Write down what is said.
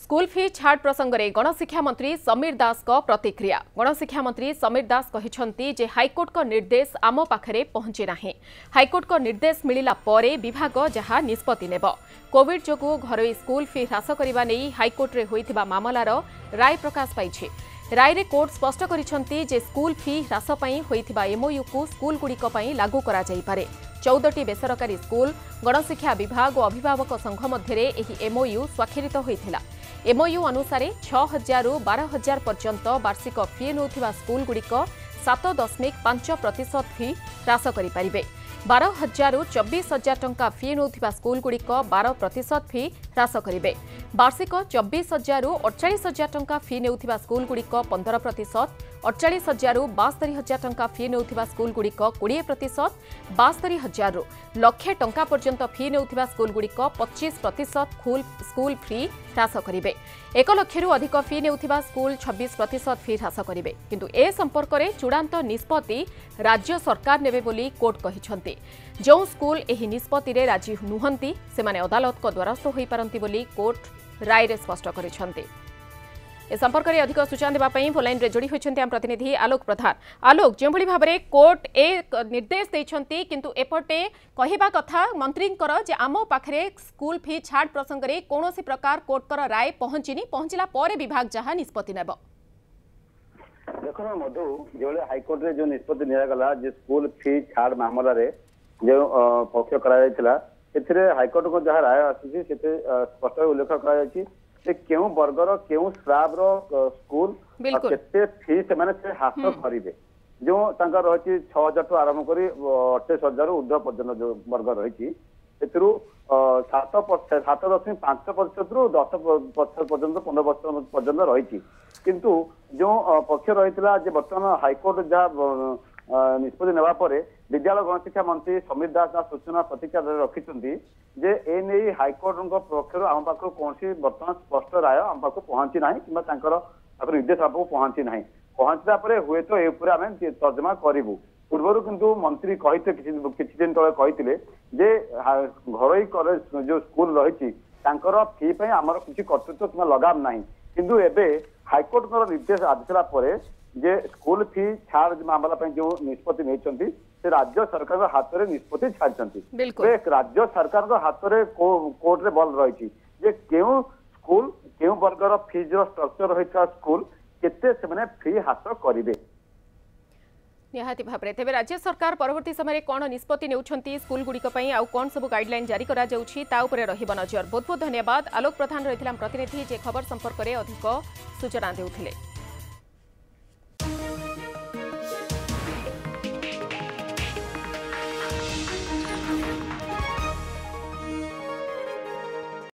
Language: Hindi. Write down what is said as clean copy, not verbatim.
स्कूल फी छाड़ प्रसंग में गणशिक्षा मंत्री समीर दास को प्रतिक्रिया। गणशिक्षा मंत्री समीर दास कहते जे हाईकोर्ट को निर्देश आम पाखरे पहुंची नहीं। हाईकोर्ट को निर्देश मिलिला परे विभाग जहां निष्पत्ति नेब। कोविड जोगु घरोई स्कूल फी ह्रास करने नहीं हाईकोर्ट रे होइथिबा मामलार राय प्रकाश पाइछि। राय रे कोर्ट स्पष्ट करिसेंति जे स्कूल फी ह्रास पई होइथिबा एमओयू को स्कूल गुड़िक पई लागू करा जाई पारे। 14टी बेसरकारी स्कूल गणशिक्षा विभाग और अभिभावक संघ मध्य एमओयू स्वाक्षरित होइथिला। एमओयू अनुसार 6,000 रु 12,000 पर्यंत वार्षिक फी नौथिबा स्कूल गुड़िक 7.5% फी ह्रास करि परिबे। 12,000 रु 24,000 टंका फी नौथिबा स्कूल गुड़िक 12% फी ह्रास करिबे। वार्षिक 24,000 रु 48,000 टंका फी नेउथिबा स्कूल गुड़िक 15%, 48,000 रु 72,000 टंका फी नेउथिबा स्कूल गुड़िक 20%, 72,000 रु लक्षे टंका पर्यंत फी नेउथिबा स्कूल गुड़िक 25% स्कूल फी ह्रास करिबे। 1 लाख रु अधिक फी नेउथिबा स्कूल 26% फी ह्रास करिबे। किंतु ए संपर्क में चूड़ांत निष्पत्ति राज्य सरकार नेबे बोली कोर्ट कहिसंती। जो स्कूल एही निष्पत्ति रे राजी नुहंती सेमाने अदालत को द्वारस्थ होई पारंती बोली कोर्ट राय रे स्पष्ट करिसंती। ए संपर्क में अधिक सूचना देवाई फोन लाइन रे जोड़ी होइछंती आम प्रतिनिधि आलोक प्रधान। आलोक जो भाव में कोर्ट ए निर्देश देइछंती किंतु एपटे कहवा कथा मंत्री जे आम पाखरे स्कूल फी छाड़ प्रसंग में कौनसी प्रकार कोर्टर राय पहुंचीनी पहुंचला पर विभाग जहां निष्पत्ति नेब। देखो मधु जो हाईकोर्ट रे जो निष्पत्ति निगला स्कूल फी छाड़ मामला रे जो पक्ष करा हाईकोर्ट को जहाँ राय आसी स्पष्ट उल्लेख कर केउ वर्गर केउ स्लाब रो स्कूल केते फी से माने से हास करिवे जो तांका रही 6,000 टू आरंभ करी 28,000 ऊर्ध्व पर्यंत जो वर्ग रही 7.5% रु 10% पर्यंत 15% पर्यंत रही किंतु जो पक्ष रही बर्तमान हाईकोर्ट जहाँ निष्पत्ति नेवा परे विद्यालय गणशिक्षा मंत्री समीर दास सूचना प्रतिक्रिया रखिंट जे ए नहीं हाईकोर्ट पक्ष आम पाख कौन बर्तमान स्पष्ट राय आम पाख पहुंची ना कि निर्देश आम पहुंची ना पहुंचला हुए तो ये आम तर्जमा करूँ पूर्व किंतु मंत्री कहते किसी दिन तले कहते जे घरोई कॉलेज जो स्कूल रही फी आमर किसी कर्तृत्व कि लगाम ना किंतु एबे हाईकोर्ट निर्देश आसार जे स्कूल फी छाड़ मामला जो निष्पत्ति नहीं से राज्य सरकार हाथ में निष्पत्ति छाड़ी राज्य सरकार हाथ में कोर्ट रे बल रही स्कूल क्यों वर्गर फीज स्ट्रक्चर रही स्कूल केते से फी हास करेंगे निहाती भाव में तेज राज्य सरकार परवर्ती समय कौन निष्पत्ति नेउछंती स्कूल गुड़िक आउ कौन सब गाइडलाइन जारी करा जाउछि ता उपरे रहिब नजर। बहुत बहुत धन्यवाद आलोक प्रधान रही प्रतिनिधि जे खबर संपर्क में अधिक सूचना देउथिले।